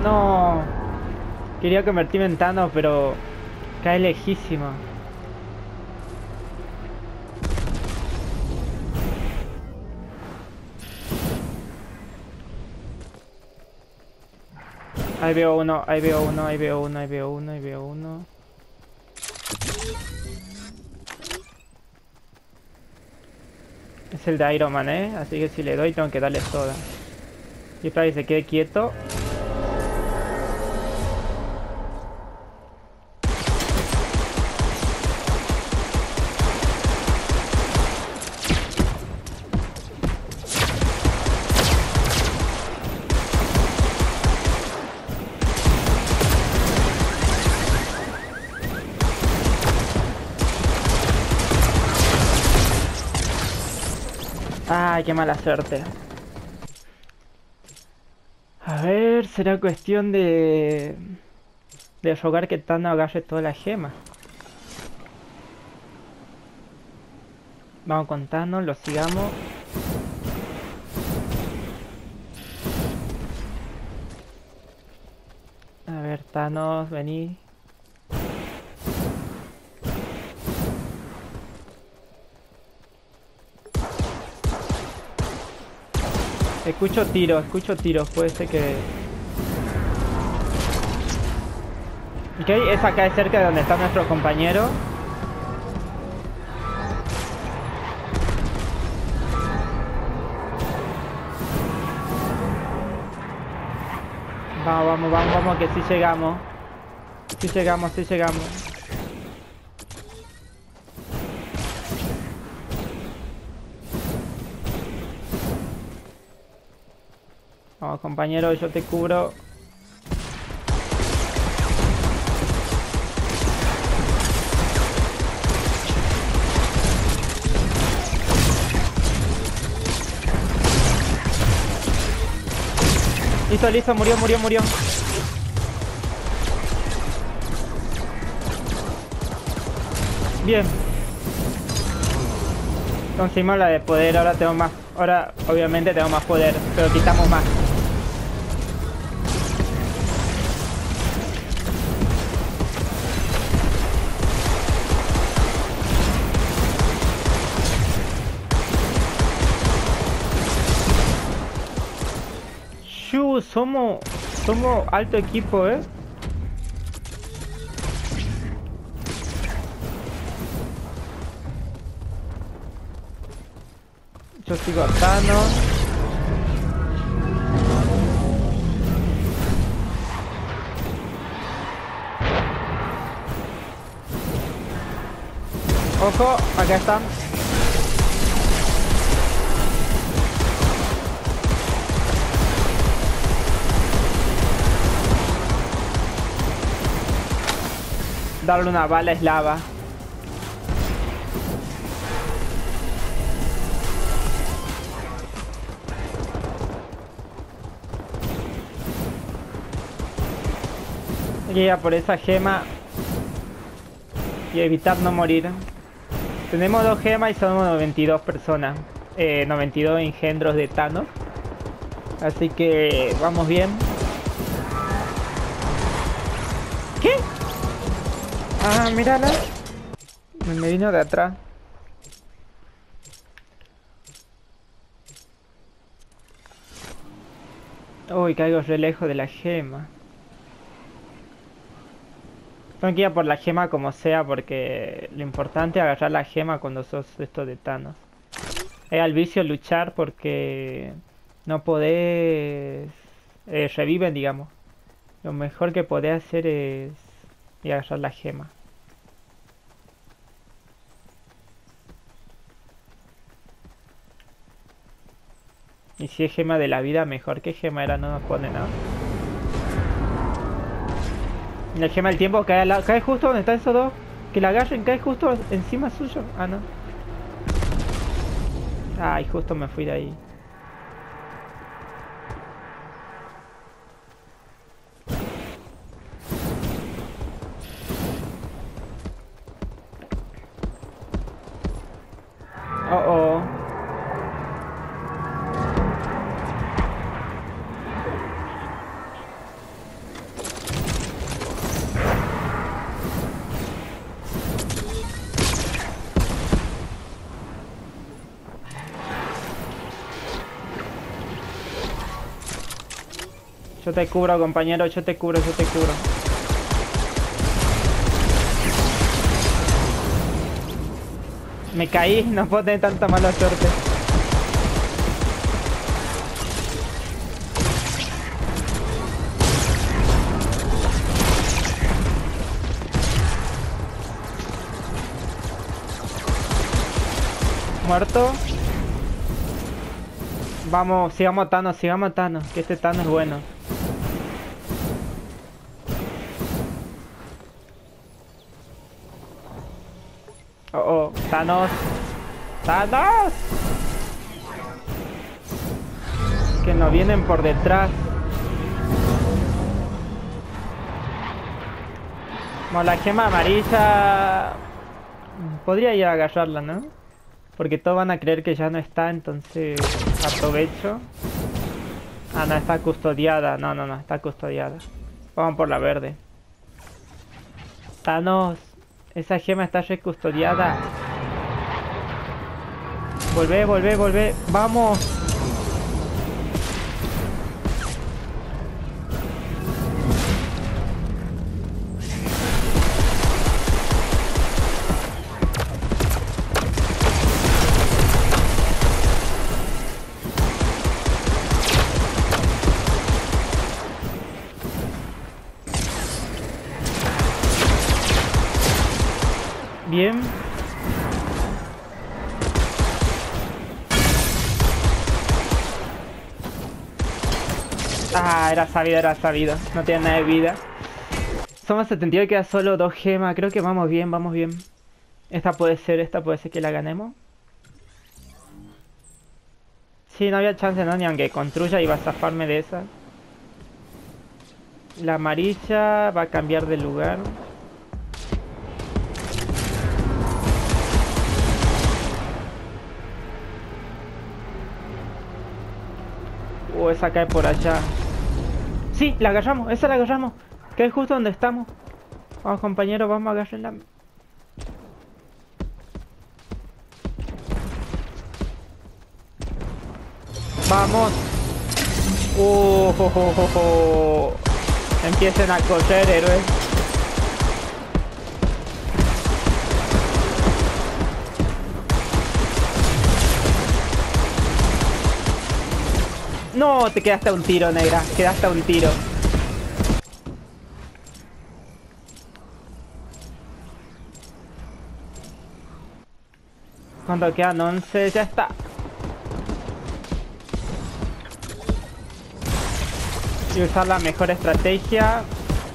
No. Quería convertirme en Thanos, pero cae lejísimo. Ahí veo uno, ahí veo uno, ahí veo uno, ahí veo uno, ahí veo uno. Es el de Iron Man, así que si le doy tengo que darle soda. Y para que se quede quieto. Ay, qué mala suerte. A ver, será cuestión de rogar que Thanos agarre toda la gema. Vamos con Thanos, lo sigamos. A ver, Thanos, vení. Escucho tiros, puede ser que... Ok, es acá cerca de donde está nuestro compañero. Vamos, que sí llegamos. Sí llegamos. Vamos, compañero, yo te cubro. Listo, murió. Bien. Conseguimos la de poder, ahora tengo más. Ahora obviamente tengo más poder, pero quitamos más. Somos alto equipo, Yo sigo a Thanos. Ojo, acá están. Darle una bala es lava. Hay que ir a por esa gema y evitar no morir. Tenemos 2 gemas y somos 92 personas. 92 engendros de Thanos. Así que vamos bien. ¿Qué? Ah, mírala. Me vino de atrás. Uy, caigo re lejos de la gema. Tengo que ir a por la gema como sea, porque lo importante es agarrar la gema cuando sos esto de Thanos. Es al vicio luchar porque no podés... reviven, digamos. Lo mejor que podés hacer es ir a agarrar la gema. Y si es gema de la vida, mejor. ¿Qué gema era? No nos pone nada. La gema del tiempo cae justo donde están esos dos. Que la agarren, cae justo encima suyo. Ah, no. Ay, justo me fui de ahí. Oh, oh. Yo te cubro, compañero, yo te cubro, yo te cubro. Me caí, no puedo tener tanta mala suerte. Muerto. Vamos, sigamos a Thanos, que este Thanos es bueno. Oh, oh, Thanos. ¡Thanos! Que nos vienen por detrás. Bueno, la gema amarilla... Podría ir a agarrarla, ¿no? Porque todos van a creer que ya no está, entonces aprovecho. Ah, no, está custodiada. No, no, no, está custodiada. Vamos por la verde. Thanos, esa gema está recustodiada. Volvé, volvé, volvé. ¡Vamos! Bien. Ah, era sabido, era sabido. No tiene nada de vida. Somos 72 y queda solo 2 gemas. Creo que vamos bien, vamos bien. Esta puede ser que la ganemos. Sí, no había chance, ¿no? Ni aunque construya iba a zafarme de esa. La amarilla va a cambiar de lugar. Esa cae por allá. Sí, la agarramos, esa la agarramos. Que es justo donde estamos. Vamos, compañeros, vamos a agarrarla. Vamos. Empiecen a correr, héroes. No, te quedaste a un tiro, negra. Quedaste a un tiro. Cuando quedan 11, ya está. Y usar la mejor estrategia.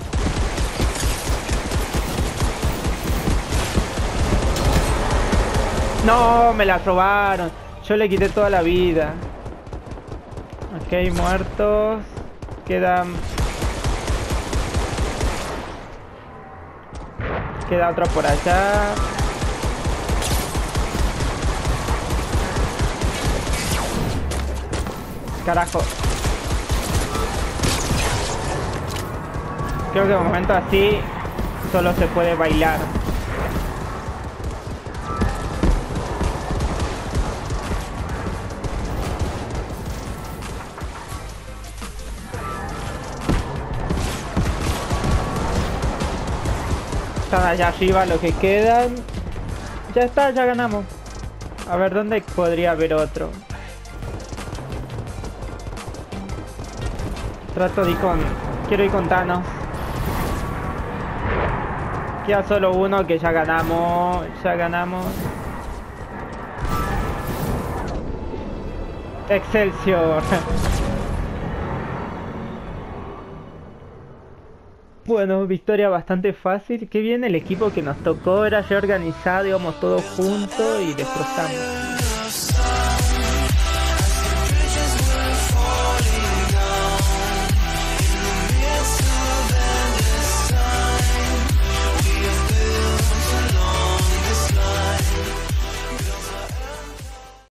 No, me la robaron. Yo le quité toda la vida. Ok, muertos. Quedan... Queda otro por allá. Carajo. Creo que de momento así solo se puede bailar. Están allá arriba los que quedan. Ya está, ya ganamos. A ver, ¿dónde podría haber otro? Trato de ir con... Quiero ir con Thanos. Queda solo uno que ya ganamos. Ya ganamos. Excelsior. Bueno, victoria bastante fácil. Qué bien el equipo que nos tocó. Era ya organizado, íbamos todos juntos y destrozamos.